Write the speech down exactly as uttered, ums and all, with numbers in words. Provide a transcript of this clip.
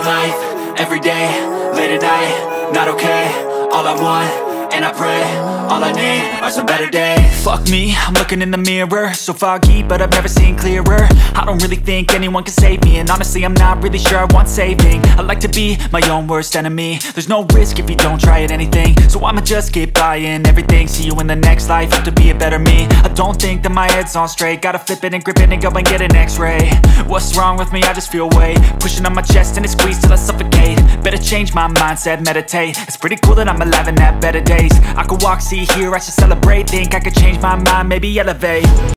life, every day, late at night, not okay. All I want, and I pray, all I need are some better days. Fuck me, I'm looking in the mirror, so foggy, but I've never seen clearer. I don't really think anyone can save me, and honestly I'm not really sure I want saving. I like to be my own worst enemy. There's no risk if you don't try at anything, so I'ma just keep buying everything. See you in the next life, have to be a better me. I don't think that my head's on straight, gotta flip it and grip it and go and get an x-ray. What's wrong with me? I just feel weight pushing on my chest and it squeezes till I suffocate. Better change my mindset, meditate. It's pretty cool that I'm alive and have better days. I could walk, see, hear, I should celebrate. Think I could change my mind, maybe elevate.